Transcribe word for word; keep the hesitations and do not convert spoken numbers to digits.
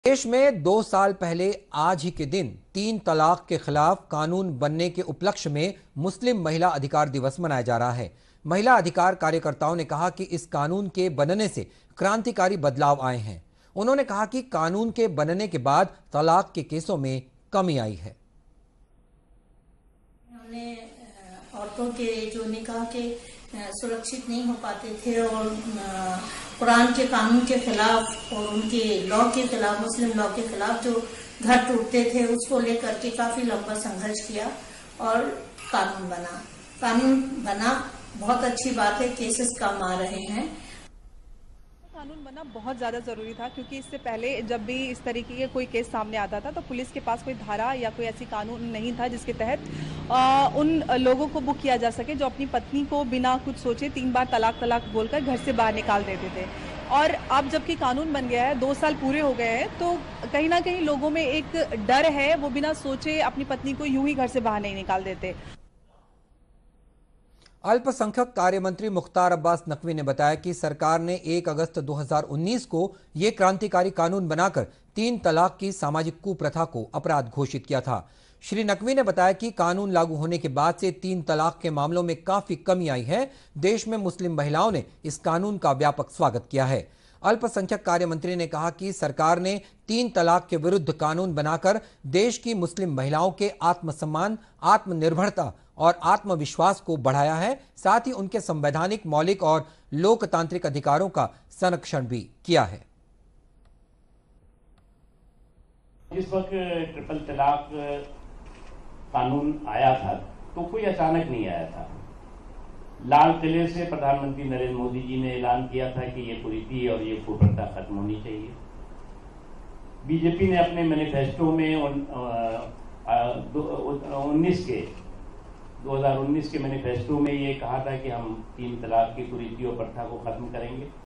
देश में दो साल पहले आज ही के दिन तीन तलाक के खिलाफ कानून बनने के उपलक्ष्य में मुस्लिम महिला अधिकार दिवस मनाया जा रहा है। महिला अधिकार कार्यकर्ताओं ने कहा कि इस कानून के बनने से क्रांतिकारी बदलाव आए हैं। उन्होंने कहा कि कानून के बनने के बाद तलाक के केसों में कमी आई है। हमने औरतों के जो निकाह के सुरक्षित नहीं हो पाते थे और कुरान के कानून के खिलाफ और उनके लॉ के खिलाफ, मुस्लिम लॉ के खिलाफ जो घर टूटते थे, उसको लेकर के काफी लंबा संघर्ष किया और कानून बना। कानून बना बहुत अच्छी बात है, केसेस कम आ रहे हैं। कानून बनना बहुत ज़्यादा ज़रूरी था क्योंकि इससे पहले जब भी इस तरीके के कोई केस सामने आता था तो पुलिस के पास कोई धारा या कोई ऐसी कानून नहीं था जिसके तहत आ, उन लोगों को बुक किया जा सके जो अपनी पत्नी को बिना कुछ सोचे तीन बार तलाक तलाक बोलकर घर से बाहर निकाल देते थे। और अब जबकि कानून बन गया है, दो साल पूरे हो गए हैं, तो कहीं ना कहीं लोगों में एक डर है, वो बिना सोचे अपनी पत्नी को यूं ही घर से बाहर नहीं निकाल देते। अल्पसंख्यक कार्य मंत्री मुख्तार अब्बास नकवी ने बताया कि सरकार ने एक अगस्त दो हज़ार उन्नीस को ये क्रांतिकारी कानून बनाकर तीन तलाक की सामाजिक कुप्रथा को अपराध घोषित किया था। श्री नकवी ने बताया कि कानून लागू होने के बाद से तीन तलाक के मामलों में काफी कमी आई है। देश में मुस्लिम महिलाओं ने इस कानून का व्यापक स्वागत किया है। अल्पसंख्यक कार्य मंत्री ने कहा कि सरकार ने तीन तलाक के विरुद्ध कानून बनाकर देश की मुस्लिम महिलाओं के आत्मसम्मान, आत्मनिर्भरता और आत्मविश्वास को बढ़ाया है। साथ ही उनके संवैधानिक, मौलिक और लोकतांत्रिक अधिकारों का संरक्षण भी किया है। जिस वक्त ट्रिपल तलाक कानून आया था तो कोई अचानक नहीं आया था। लाल किले से प्रधानमंत्री नरेंद्र मोदी जी ने ऐलान किया था कि ये कुरीति और ये कुप्रथा खत्म होनी चाहिए। बीजेपी ने अपने मैनिफेस्टो में उन्नीस के दो हज़ार उन्नीस के मैनिफेस्टो में ये कहा था कि हम तीन तलाक की कुरीति और प्रथा को खत्म करेंगे।